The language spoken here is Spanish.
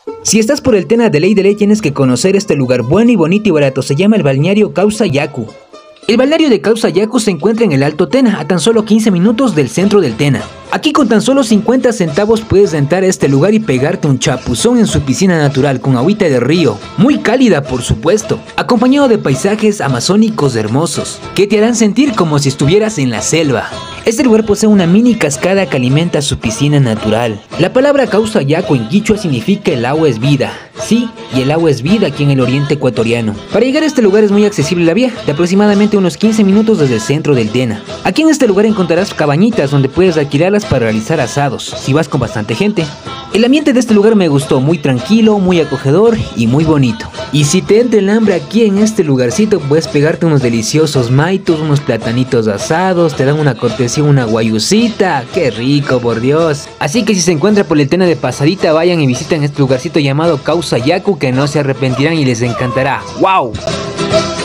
Si estás por el Tena de ley tienes que conocer este lugar bueno y bonito y barato. Se llama el balneario Causa Yacu. El balneario de Causa Yacu se encuentra en el Alto Tena, a tan solo 15 minutos del centro del Tena. Aquí con tan solo 50 centavos puedes entrar a este lugar y pegarte un chapuzón en su piscina natural con agüita de río, muy cálida por supuesto, acompañado de paisajes amazónicos hermosos, que te harán sentir como si estuvieras en la selva. Este lugar posee una mini cascada que alimenta su piscina natural. La palabra Causa Yacu en quichua significa el agua es vida. Sí, y el agua es vida aquí en el oriente ecuatoriano. Para llegar a este lugar es muy accesible la vía, de aproximadamente unos 15 minutos desde el centro del Tena. Aquí en este lugar encontrarás cabañitas donde puedes alquilarlas para realizar asados, si vas con bastante gente. El ambiente de este lugar me gustó, muy tranquilo, muy acogedor y muy bonito. Y si te entra el hambre aquí en este lugarcito, puedes pegarte unos deliciosos maitos, unos platanitos asados, te dan una cortesía, una guayusita, ¡qué rico, por Dios! Así que si se encuentra por el Tena de pasadita, vayan y visiten este lugarcito llamado Causa Yacu, que no se arrepentirán y les encantará. ¡Wow!